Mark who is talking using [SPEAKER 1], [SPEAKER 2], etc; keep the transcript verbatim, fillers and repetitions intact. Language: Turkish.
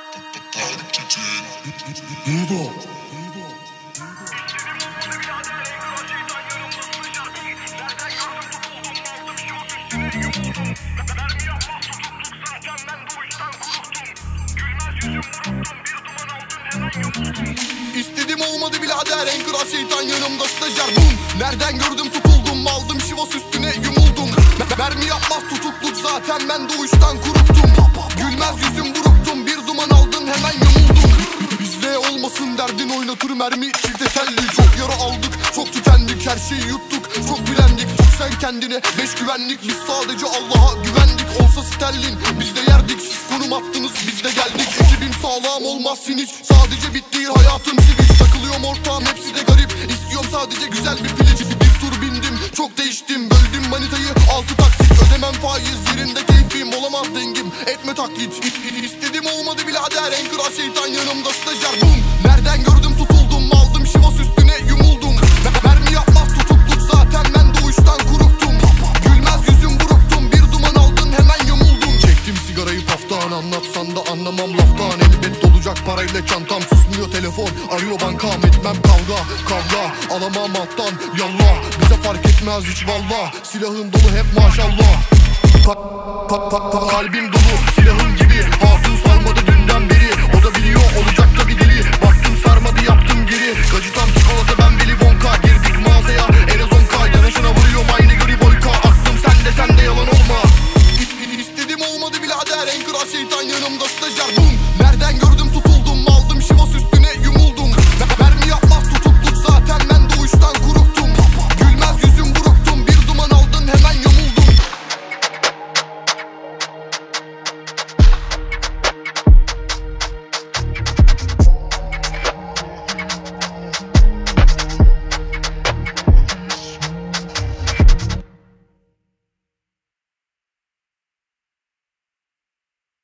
[SPEAKER 1] Dudu.
[SPEAKER 2] İstedim olmadı birader, en kral şeytan yanımda stajyer. Bum, nereden gördüm tutuldum, aldım şivas üstüne yumuldum. Mermi yapmaz tutukluk, zaten ben doğuştan kuruttum. Gülmez yüzüm buruktum, bir duman aldın hemen yamuldum. Bizde olmasın derdin, oynatır mermi çifte telli. Çok yara aldık, çok tükendik, her şeyi yuttuk, çok bilendik. Tut sen kendine, beş güvenlik, biz sadece Allah'a güvendik. Olsa sterlin, biz de yerdik, siz konum attınız, biz de geldik. Ekibim sağlam olmazsın hiç, sadece bitti hayatım sivil. Takılıyorum ortağım, hepsi de garip, istiyorum sadece güzel bir piliç. Bir tur bindim, çok değiştim, böldüm manitayı altı taksit. Ödemem faiz, yerinde keyfim, olamaz dengim, etme taklit. İstedim olmadı birader, en kral şeytan yanımda stajyer. Bum, nereden gördüm tutuldum, aldım şivas üstüne yumuldum. Mermi yapmaz tutukluk, zaten ben doğuştan kuruttum. Gülmez yüzüm buruktum, bir duman aldın hemen yamuldum. Çektim sigarayı paftan, anlatsan da anlamam laftan. Elbet dolacak parayla çantam, susmuyor telefon, arıyor bankam. Etmem kavga, kavga, alamam alttan, yallah. Bize fark etmez hiç valla, silahım dolu hep maşallah. Ka ka ka ka kalbim dolu, silahım gibi, hatun sarmadı dünden beri. O da biliyor olacak da bir deli, baktım sarmadı yaptım geri. Gacıtan çikolata ben Willy Wonka, girdik mağazaya en az on ka. Yanışına vuruyorum aynı gri boyka, aklım sende sende yalan olma. İstedim olmadı birader, en kral şeytan yanımda stajyer. Bum, nereden gördüm